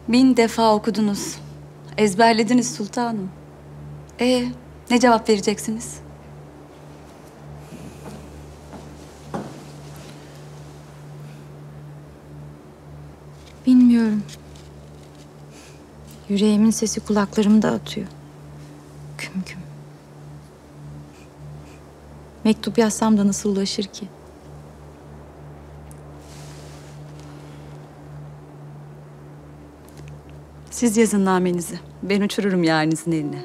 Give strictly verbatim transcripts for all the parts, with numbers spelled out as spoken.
Bin defa okudunuz. Ezberlediniz sultanım. Ee, ne cevap vereceksiniz? Bilmiyorum. Yüreğimin sesi kulaklarımda atıyor. Küm küm. Mektup yazsam da nasıl ulaşır ki? Siz yazın namenizi. Ben uçururum yarinizin eline.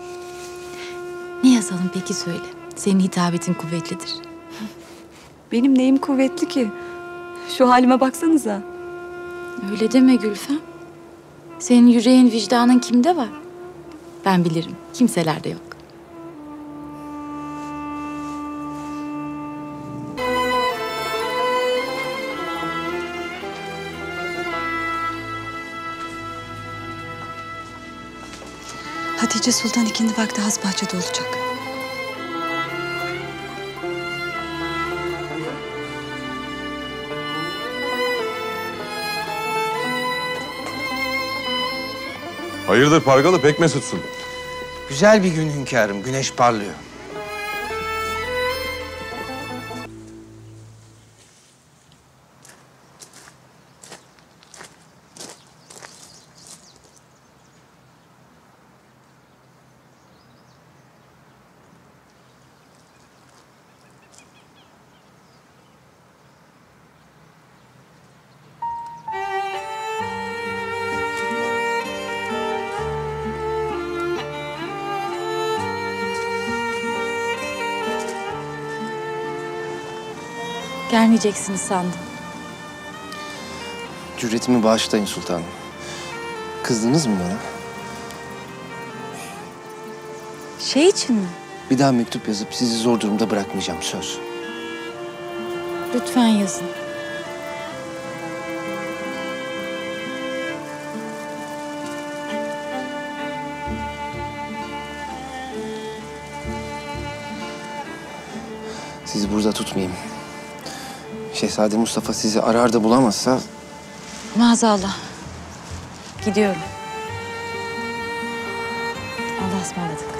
Ne yazalım peki söyle. Senin hitabetin kuvvetlidir. Benim neyim kuvvetli ki? Şu halime baksanıza. Öyle deme Gülfem. Senin yüreğin, vicdanın kimde var? Ben bilirim. Kimselerde yok. Hatice Sultan ikindi vakti Hasbahçe'de olacak. Hayırdır Pargalı, pek mesutsun. Güzel bir gün hünkârım, güneş parlıyor. Gelmeyeceksiniz sandım. Cüretimi bağışlayın sultanım. Kızdınız mı bana? Şey için mi? Bir daha mektup yazıp sizi zor durumda bırakmayacağım, söz. Lütfen yazın. Sizi burada tutmayayım. Şehzade Mustafa sizi arar da bulamazsa... Maazallah. Gidiyorum. Allah'a ısmarladık.